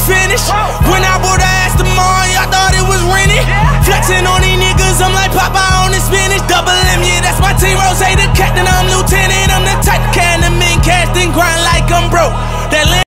finished. When I bought the Aston Martin, I thought it was rented. Flexing on these niggas, I'm like Popeye on the spinach. Double M, yeah, that's my team. Rose, the captain, I'm lieutenant. I'm the type of can the men cast and grind like I'm broke. That